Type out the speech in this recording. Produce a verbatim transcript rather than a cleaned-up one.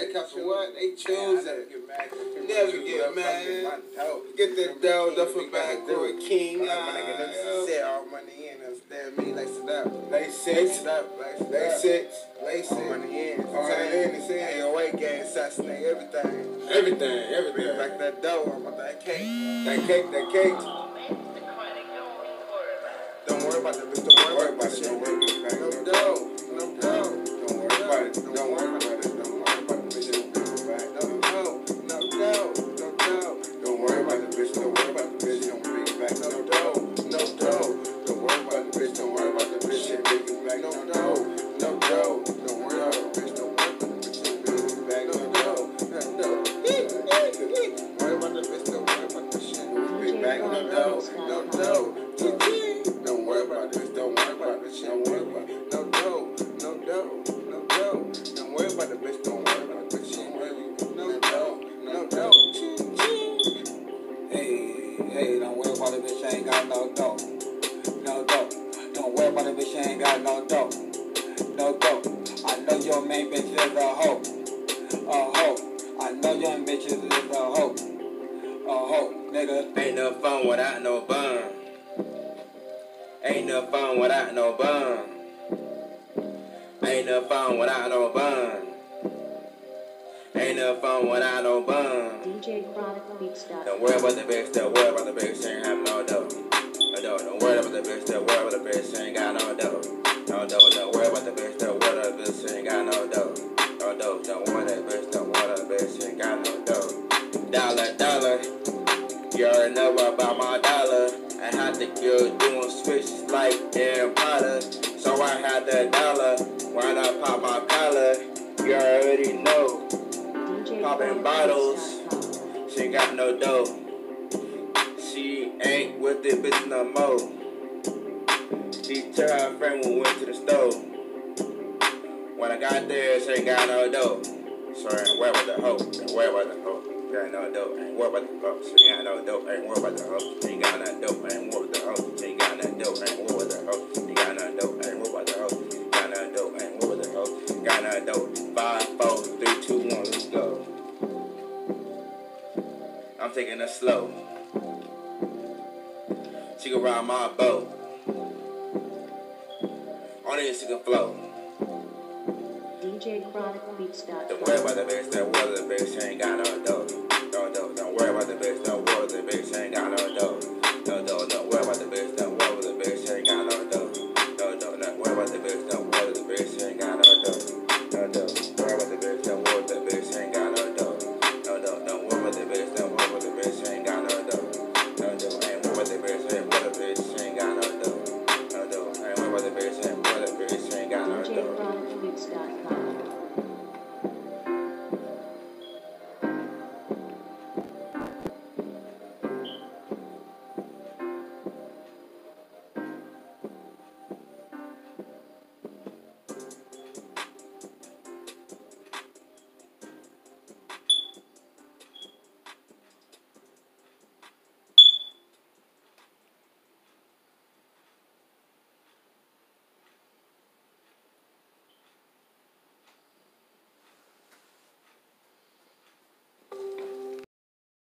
mad, cause for what? They choose it. Never get mad. Get that dough, duffel bag, Corey King. Set all money in, understand me? Lace it up. Lace six. Lace six. Lace six. Money in. All in. It's in. Your weight gain, assassinate everything. Everything, everything. Bring back that dough. I'm about that cake. That cake, that cake. Don't worry about the bitch. Don't worry about it. Don't worry about it. No dough. No dough. Don't worry about it. Don't worry about it. Don't worry about the bitch. Don't bring it back. No dough. No dough. No dough. Don't worry about the bitch. Don't worry about the bitch. Don't bring it back. No dough. No dough. Don't worry about the bitch. Don't worry about the bitch. Don't bring it back. No dough. No dough. Don't worry about the bitch. Don't worry about the bitch. Don't bring it back. No dough. No dough. Worry about the bitch. Don't worry about the shit. Bring it back. No dough. No dough. Don't worry about this, don't worry about this, don't worry about it. No dough, no dough, no dough. Don't worry about the bitch, don't worry about this shit. No dough, no dough. Hey, hey, don't worry about the bitch, I ain't got no dough. No dough. Don't worry about the bitch, I ain't got no dough. No dough. I know your main bitch is a hoe. A hoe. I know your bitch is a hoe. A hoe, nigga. Ain't no fun without no bun. Ain't no fun without no bun. Ain't no fun without no bun. Ain't no fun without no bun. D J Chronic Beats. Don't worry about the bitch, don't worry about the bitch, she ain't have no dough. No dough, don't worry about the bitch, don't worry about the bitch, she ain't got no dough. No dough, don't worry about the bitch, don't worry about the bitch, she ain't got no dough. No dough, don't worry about the bitch, don't worry about the bitch, she ain't got no dough. Dollar, dollar, you already know about my dollar. I had the girl doing switches like Harry Potter. So I had that dollar when I pop my collar. You already know. Popping bottles. She ain't got no dough. She ain't with the bitch no more. She told her friend when we went to the store. When I got there, she ain't got no dough. So I ain't worried about the hoe. Ain't worried about the hoe. She ain't no dope, ain't worried about the hoe. She ain't no dope, ain't worried about the hoe. She ain't got no dope, ain't worried about the hoe. She ain't got no dope, ain't worried about the hoe. She got no dope, ain't worried about the hoe. Got no dope, ain't worried about the hoe. Got no dope. Five, four, three, two, one, let's go. I'm taking it slow. She can ride my boat. Only she can float. D J Chronic Beats. Don't worry about the bitch, don't worry about the bitch, she ain't got no dough.